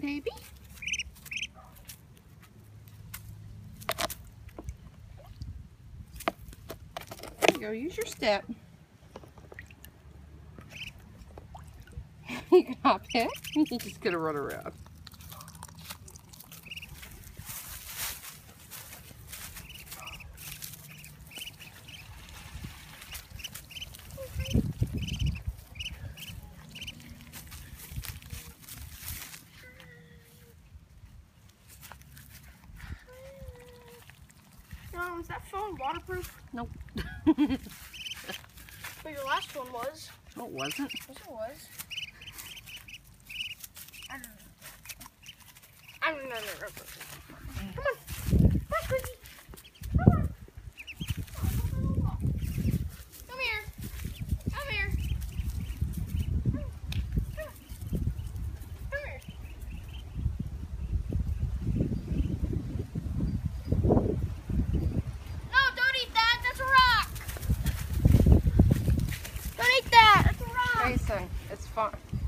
baby. There you go, use your step. You can hop it. You're just gonna run around. Is that phone waterproof? Nope. But your last one was. No, it wasn't. Yes, it was. I don't know. Come on. Come on, Quickie. Come on. Come here. Come here. Come here. No, don't eat that. That's a rock. Don't eat that. That's a rock. Jason, it's fun.